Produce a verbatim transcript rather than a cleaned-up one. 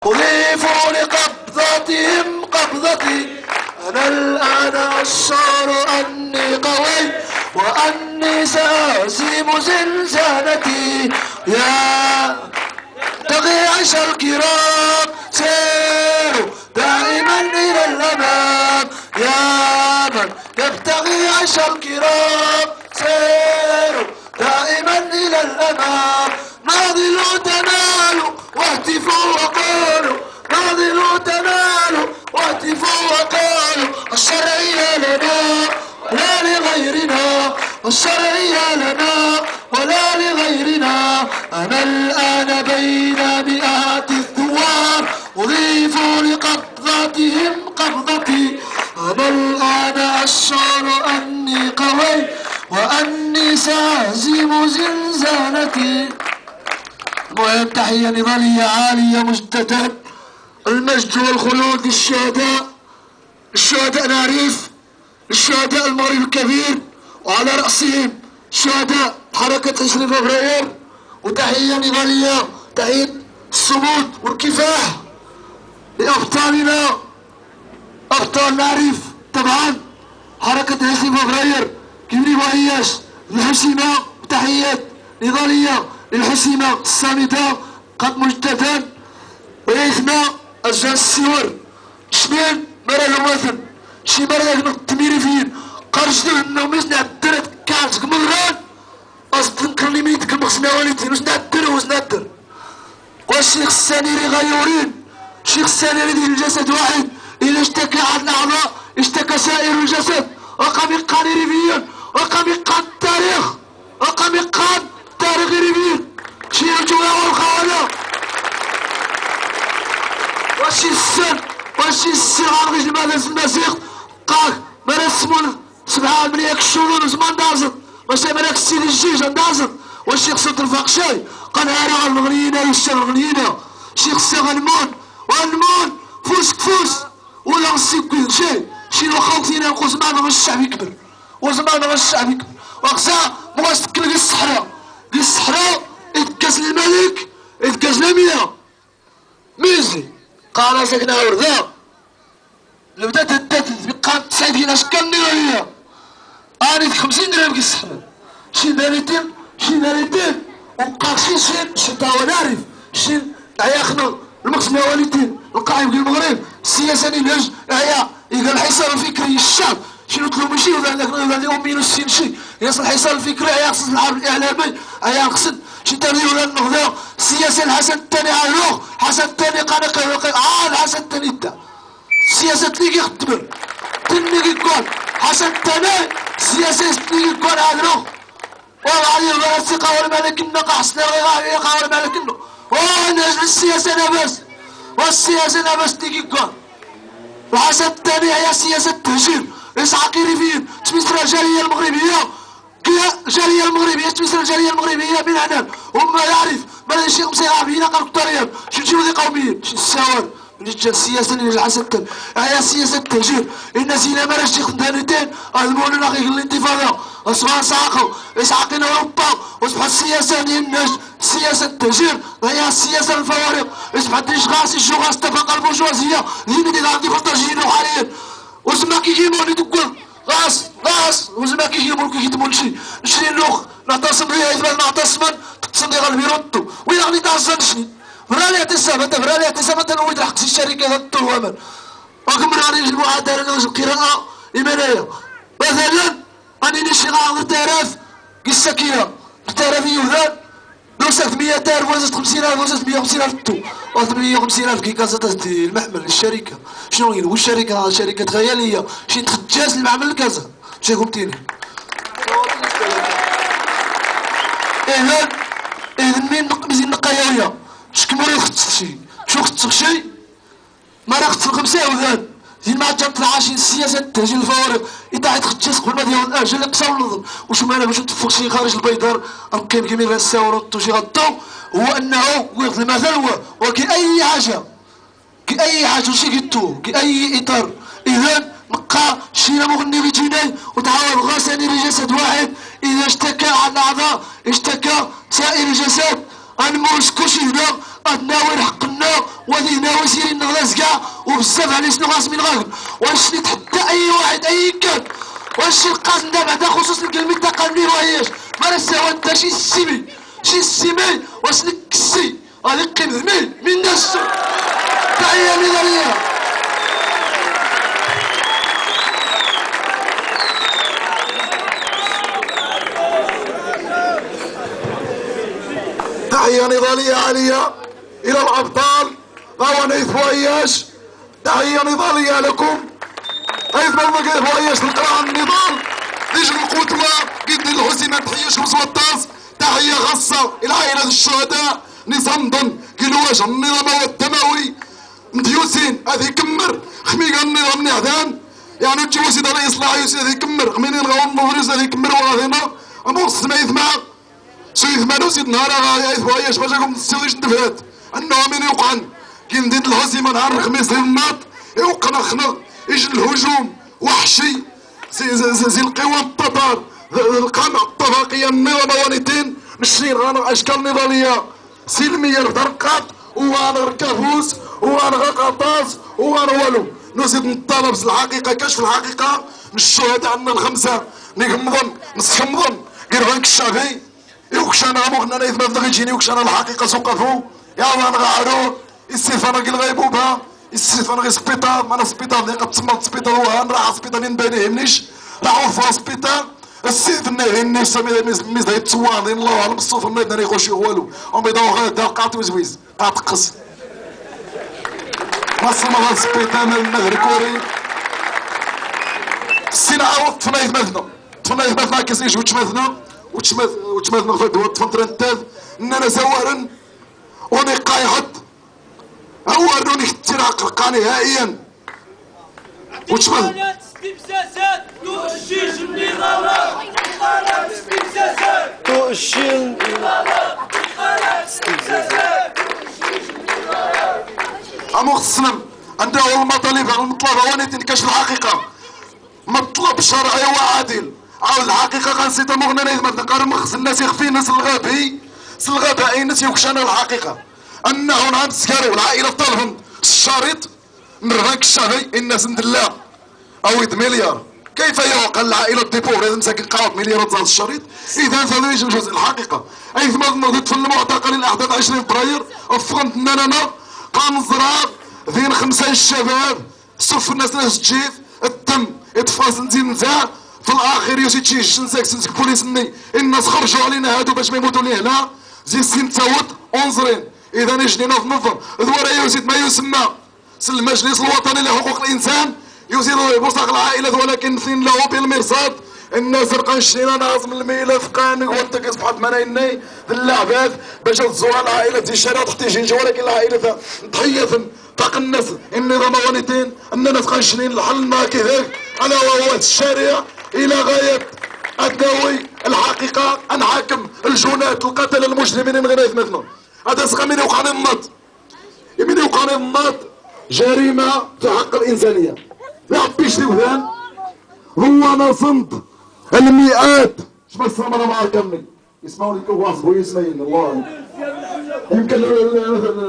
أضيفوا لقبضتهم قبضتي. أنا الآن أشعر أني قوي وأني سأهزم زنزانتي. يا يبتغي عيش الكرام سيروا دائما إلى الأمام. يا من يبتغي عيش الكرام سيروا دائما إلى الأمام. ناضلوا تنالوا واهتفوا وقالوا، ناضلوا تنالوا واهتفوا وقالوا الشرعية لنا ولا لغيرنا، الشرعية لنا ولا لغيرنا. أنا الآن بين مئات الثوار أضيفوا لقبضتهم قبضتي. أنا الآن أشعر أني قوي وأني سأهزم زنزانتي. المهم تحية نضالية عالية مجددا. المجد والخلود للشهداء، الشهداء ناريف، الشهداء المغرب الكبير، وعلى رأسهم شهداء حركة عشرين فبراير. وتحية نضالية، تحية الصمود والكفاح لأبطالنا أبطال ناريف. طبعا حركة عشرين فبراير كيفني بغياش الحسيمة، وتحيات نضالية للحسيمة الصامتة قد مجددا. ويثنى أجل السور شمال مرة الوثن شي مرة التميرفين قرجتو انهم مش نعدر كانت كمغران اصلا كلميتك المغسنا والدين واش نعدر واش نعدر. والشيخ السانيري غيورين الشيخ السانيري ديال الجسد واحد، إذا اشتكى عن الأعضاء اشتكى سائر الجسد. رقم يقان ريفيون، رقم يقان التاريخ، رقم يقان التاريخ ريفيون. شي الجوع والخوانا وشي السن وشي الصغار غير ماذا المسيح قاك ما رسمون سبعة مليك الشهور وزمان دازت واش مالك السيد الجيج دازت. والشيخ صوت الفقشاي قال هارا الغنينا يشتغل الغنينا. شيخ السغنمون والمون فوس كفوس ولا نسيب شي شي الخوتينا نقول زمان غير الشعب يكبر وزمان غير الشعب يكبر. وقتا بغاش تكل غير الصحراء، غير الصحراء يتكاس الملك يتكاس الامينه ميزي قال ساكنه ورده لو بدات بدات تبقى تسعين ديال اشكال نيريه اني خمسين درهم كي الصحراء شي داريتين شي داريتين وبقى شي شي شي تاو نعرف شي عيا خنا المقسم والدين القائم في المغرب السياسه الهج عيا يقال الحصار الفكري الشعب شنو طلبوا شي ولا ولا امين السين شي يصل الحصار الفكري عيا خص الحرب الاعلامي عيا قصد شي تاني ولا النهضه السياسه الحسن الثاني عالوخ الحسن الثاني قنق عاد الحسن الثاني دا السياسه اللي كيخدم تني كيكون حسن الثاني السياسه اللي كيكون عالوخ وعلي الثقه والملك النقع حسن الغيغا والملك النقع ونجم السياسة نابس والسياسة نابس تيجي كون. الحسن الثاني هي سياسة التهجير إسعاقي ريفيين تمثل الجالية المغربية الجالية المغربية تمثل الجالية المغربية من هنا وما يعرف ما شي خمسة عربيين قالوا الطريق شي شي ولي قوميين شي السواد من جا السياسة اللي الحسن الثاني هي سياسة التهجير. الناس إلا ما راش تاخذ دانتين المولى غير الانتفاضة أصبح ساقوا إسعاقين أوروبا وأصبح السياسة ديال الناس سياسة التهجير هي السياسة الفوارق. اصبحت الاشخاص الشغاص اتفق البرجوازية اللي دي غادي يفضل حاليا وزما كيجيبوا لي تقول غاس غاس وزما كيجيبوا كيخدموا شي نشري لوخ نعتصم بها يثبت نعتصما تقسم لي غالبي ردو وين غادي تعصن شني فرا لي اعتصام انت فرا لي اعتصام انت نويد الحق الشركة هاد التوامر راكم راني المعادلة القراءة إيمانية مثلا راني نشري غا تراف السكينة تراف يوهان وصلت مئة ألف وزدت خمسين ألف وزدت مئة وخمسين ألف تو وصلت مئة وخمسين ألف كي كازا المحمل للشركة شنو هي واش شركة شركة خيالية شي تخجاز المعمل كازا شي قلتيلي إذا إذا مين مزيان نقايا شكمل يخصك شي شو خصك شي ما راه خصك خمسة وذان زين ما جات العاشين السياسة التهجير الفوارق إذا عاد تخجاز قبل ما ديال الأجل اللي قصر النظم وش مالا باش تفوق شي خارج البيدار كاين كيما غنساو شي غطو هو أنه وياخذ المثل هو وكي أي حاجة كي أي حاجة وشي كيتو كي أي إطار إذا نقا شي مغني في جناي وتعاون غاساني لجسد واحد إذا اشتكى عن الأعضاء اشتكى سائر الجسد غنموش كلشي هنا ما ناوي حقنا وهذه ناوي سيرين غلاسكا وبزاف على شنو غاس من غاكل واش نتحدى اي واحد اي كان واش القاسم دا بعدا خصوصا الكلمه تاع نديرو هياش ما نساو انت شي السيمي شي السيمي واش نكسي غادي نقيم ذميل من الناس تحيه نضاليه. تحيه نضاليه عاليه الى الابطال غاو نايف واياش. تحيه نضاليه لكم ايضا ما كيف واياش القراءه النضال ديج القدوه قد الهزيمه. تحيه شمس والطاس. تحيه خاصه الى عائله الشهداء نظام ضن كيلواج النظام الدموي مديوسين هذه كمر خميقه النظام نعدان يعني تجي سيد الله يصلح يوسف هذه كمر خمينين غاو المفرز هذه كمر وغاثينا اموس ما يثمع سيد مانو سيد نهار غا يث واياش باش راكم تستويش ندفات انه من يوقعن كي ندير الهزيمه نهار الخميس الناط يوقنا خنق يجي الهجوم وحشي زي, زي, زي, زي القوى التتار القمع الطبقيه النظاميتين نشرين غانا اشكال نضاليه سلميه درقات وانا ركابوس وانا غقاطاس وانا والو نزيد نطالب الحقيقه كشف الحقيقه من الشهداء عندنا الخمسه نغمضن نسخمضن غير غنك الشافي يوكش انا غموغنا نايث ما بدا يجيني يوكش انا الحقيقه سوقفو يا وانا غارو السيفانه كي الغيبوبه السيفانه غير سبيطار ما انا سبيطار اللي قد تسمى سبيطار هو راح سبيطار اللي نبان يهمنيش راح وفا سبيطار السيف النهي الناس ميز هاي تصوان دين الله على الصوف ما يدنا يخش والو هم بيداو غير دا قاط وزويز قاط قص ما صما هاد سبيطار المغرب كوري السين عاود طفنا يثمثنا طفنا يثمثنا كيسيش وتشمثنا وتشمث وتشمثنا في الدوات طفنا التاذ اننا زوارن وني قايحط عوروني اختراق القا نهائيا وتشمث استفزازات تؤشيش النظامات انتقالات استفزازات تؤشير انتقالات انتقالات استفزازات أمخصنم أنت هو المطالب المطلب هو نكشف الحقيقة مطلب شرعي وعادل عاود الحقيقة غنسيت مغنى نايد ما تنقار مخص الناس يخفي ناس الغبي الغباء الناس يوكشانا الحقيقة أنه نعم سكاري والعائلة طالهم الشريط مرهاك الشافي الناس ندلا أو مليار كيف يعقل العائلة ديبور لازم ساكن قاعد مليارات زاد الشريط إذا هذا يجي الجزء الحقيقة أي ثم نضيت في المعتقل الأحداث عشرين فبراير أفغنت أننا قنزرة ذين خمسة الشباب صف الناس ناس تجيف الدم يتفاصل نزيد نزاع في الآخر يوسي تشيش نساك سنسك بوليسني الناس خرجوا علينا هادو باش ما يموتوا لي هنا زي السين تاوت أنظرين إذا نجنينا في نظر ذورا يوسيد ما يسمى المجلس الوطني لحقوق الإنسان يزيد بوساق العائلة ولكن فين له بالمرصاد الناس القنشينا ناظم الملف قاني وانت كيصبحت منايني اللعبات باش تزور العائلة في الشارع تحتاجين ولكن العائلة تحية طاق الناس النظام ونيتين اننا قنشنين الحل كذاك على وهو الشارع الى غاية الداوي الحقيقة انحاكم الجنات القتل المجرمين من غير يثمثنا هذا سقى من يوقعني النط من يوقعني النط جريمة في حق الإنسانية لا عبيش لوذان هو نصنت المئات شبه انا ما كمل يسمعوني كواصب ويسمعين الله يمكن